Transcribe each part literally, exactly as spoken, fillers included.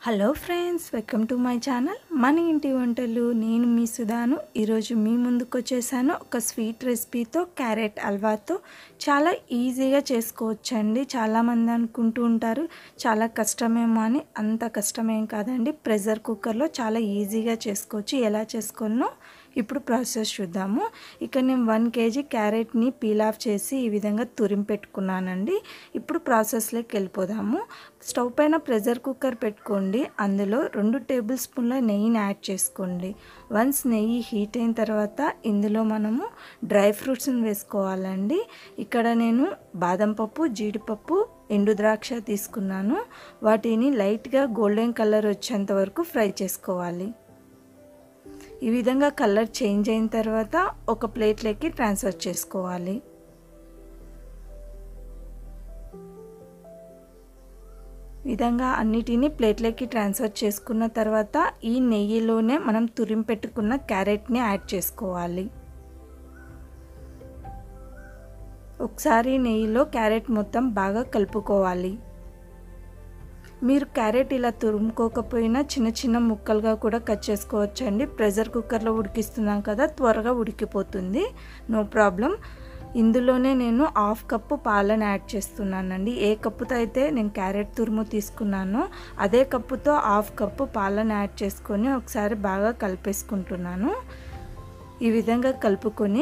Hello friends, welcome to my channel మన ఇంటి వంటలు. నేను మీ సుధాను. ఈరోజు మీ ముందుకు వచ్చేసాను ఒక స్వీట్ రెసిపీతో, క్యారెట్ హల్వాతో. చాలా ఈజీగా చేసుకోవచ్చండి. చాలామంది అనుకుంటూ ఉంటారు చాలా కష్టమేమో అని. అంత కష్టమేం కాదండి. ప్రెషర్ కుక్కర్లో చాలా ఈజీగా చేసుకోవచ్చు. ఎలా చేసుకోవాలో ఇప్పుడు ప్రాసెస్ చూద్దాము. ఇక్కడ నేను వన్ కేజీ క్యారెట్ని పీల్ ఆఫ్ చేసి ఈ విధంగా తురిమి పెట్టుకున్నానండి. ఇప్పుడు ప్రాసెస్లోకి వెళ్ళిపోదాము. స్టవ్ పైన ప్రెషర్ కుక్కర్ పెట్టుకోండి. అందులో రెండు టేబుల్ స్పూన్ల నెయ్యిని యాడ్ చేసుకోండి. వన్స్ నెయ్యి హీట్ అయిన తర్వాత ఇందులో మనము డ్రై ఫ్రూట్స్ని వేసుకోవాలండి. ఇక్కడ నేను బాదం పప్పు, జీడిపప్పు, ఎండు ద్రాక్ష తీసుకున్నాను. వాటిని లైట్గా గోల్డెన్ కలర్ వచ్చేంత వరకు ఫ్రై చేసుకోవాలి. ఈ విధంగా కలర్ చేంజ్ అయిన తర్వాత ఒక ప్లేట్లోకి ట్రాన్స్ఫర్ చేసుకోవాలి. విధంగా అన్నిటినీ ప్లేట్లోకి ట్రాన్స్ఫర్ చేసుకున్న తర్వాత ఈ నెయ్యిలోనే మనం తురిమి పెట్టుకున్న క్యారెట్ని యాడ్ చేసుకోవాలి. ఒకసారి నెయ్యిలో క్యారెట్ మొత్తం బాగా కలుపుకోవాలి. మీరు క్యారెట్ ఇలా తురుముకోకపోయినా చిన్న చిన్న ముక్కలుగా కూడా కట్ చేసుకోవచ్చండి. ప్రెషర్ కుక్కర్లో ఉడికిస్తున్నాం కదా, త్వరగా ఉడికిపోతుంది. No problem. ఇందులోనే నేను హాఫ్ కప్పు పాలను యాడ్ చేస్తున్నానండి. ఏ కప్పుతో అయితే నేను క్యారెట్ తురుము తీసుకున్నానో అదే కప్పుతో హాఫ్ కప్పు పాలను యాడ్ చేసుకొని ఒకసారి బాగా కలిపేసుకుంటున్నాను. ఈ విధంగా కలుపుకొని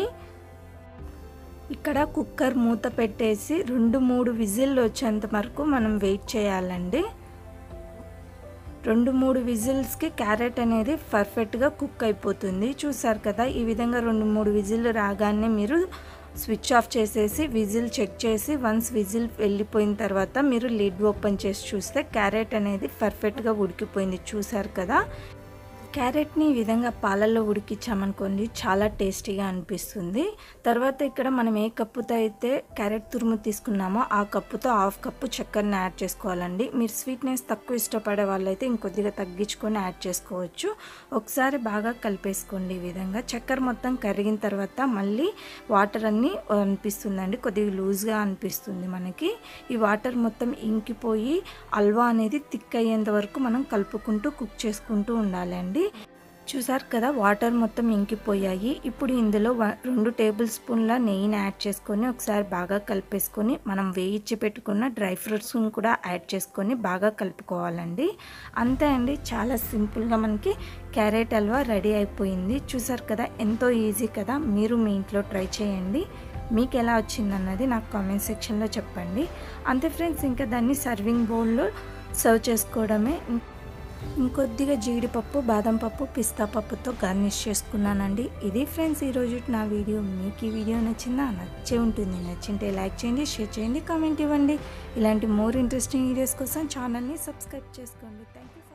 ఇక్కడ కుక్కర్ మూత పెట్టేసి రెండు మూడు విజిల్ వచ్చేంత వరకు మనం వెయిట్ చేయాలండి. రెండు మూడు విజిల్స్కి క్యారెట్ అనేది పర్ఫెక్ట్గా కుక్ అయిపోతుంది. చూసారు కదా, ఈ విధంగా రెండు మూడు విజిల్ రాగానే మీరు స్విచ్ ఆఫ్ చేసేసి విజిల్ చెక్ చేసి వన్స్ విజిల్ వెళ్ళిపోయిన తర్వాత మీరు లిడ్ ఓపెన్ చేసి చూస్తే క్యారెట్ అనేది పర్ఫెక్ట్గా ఉడికిపోయింది. చూసారు కదా, క్యారెట్ని ఈ విధంగా పాలల్లో ఉడికించామనుకోండి చాలా టేస్టీగా అనిపిస్తుంది. తర్వాత ఇక్కడ మనం ఏ కప్పుతో అయితే క్యారెట్ తురుము తీసుకున్నామో ఆ కప్పుతో హాఫ్ కప్పు చక్కెరని యాడ్ చేసుకోవాలండి. మీరు స్వీట్నెస్ తక్కువ ఇష్టపడే వాళ్ళైతే ఇంకొద్దిగా తగ్గించుకొని యాడ్ చేసుకోవచ్చు. ఒకసారి బాగా కలిపేసుకోండి. ఈ విధంగా చక్కెర మొత్తం కరిగిన తర్వాత మళ్ళీ వాటర్ అన్నీ అనిపిస్తుందండి, కొద్దిగా లూజ్గా అనిపిస్తుంది మనకి. ఈ వాటర్ మొత్తం ఇంకిపోయి హల్వా అనేది థిక్ అయ్యేంత వరకు మనం కలుపుకుంటూ కుక్ చేసుకుంటూ ఉండాలండి. చూసారు కదా, వాటర్ మొత్తం ఇంకిపోయాయి. ఇప్పుడు ఇందులో రెండు టేబుల్ స్పూన్ల నెయ్యిని యాడ్ చేసుకొని ఒకసారి బాగా కలిపేసుకొని మనం వేయించి పెట్టుకున్న డ్రై ఫ్రూట్స్ని కూడా యాడ్ చేసుకొని బాగా కలుపుకోవాలండి. అంతే అండి, చాలా సింపుల్గా మనకి క్యారెట్ హల్వా రెడీ అయిపోయింది. చూసారు కదా, ఎంతో ఈజీ కదా. మీరు మీ ఇంట్లో ట్రై చేయండి. మీకు ఎలా వచ్చిందన్నది నాకు కామెంట్ సెక్షన్లో చెప్పండి. అంతే ఫ్రెండ్స్, ఇంకా దాన్ని సర్వింగ్ బౌల్లో సర్వ్ చేసుకోవడమే. ఇంకొద్దిగా జీడిపప్పు, బాదం పప్పు, పిస్తా పప్పుతో గార్నిష్ చేసుకున్నానండి. ఇది ఫ్రెండ్స్ ఈరోజు నా వీడియో. మీకు ఈ వీడియో నచ్చిందా? నచ్చే ఉంటుంది. నచ్చింటే లైక్ చేయండి, షేర్ చేయండి, కామెంట్ ఇవ్వండి. ఇలాంటి మోర్ ఇంట్రెస్టింగ్ వీడియోస్ కోసం ఛానల్ని సబ్స్క్రైబ్ చేసుకోండి. Thank you.